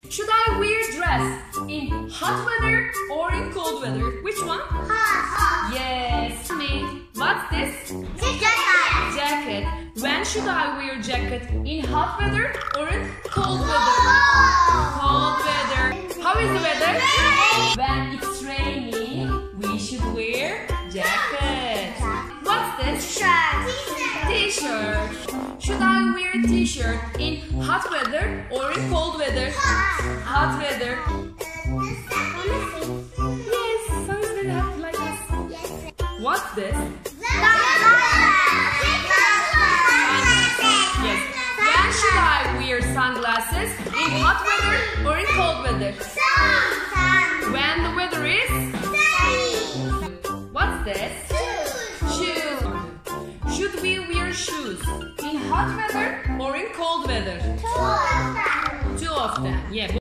Should I wear dress in hot weather or in cold weather? Which one? Hot. Yes. Me. What's this? Jacket. Jacket. When should I wear jacket? In hot weather or in cold weather? Cold weather. How is the weather? When it's raining, we should wear jacket. What's this? T-shirt. Should I wear a t-shirt in hot weather or in cold weather? Hot weather. Yes, sun is very hot like this. What's this? Yes. When should I wear sunglasses? In hot weather or in cold weather? When the weather is? What's this? Shoes. Should we wear shoes in hot weather or in cold weather? Too often. Too often. Yeah.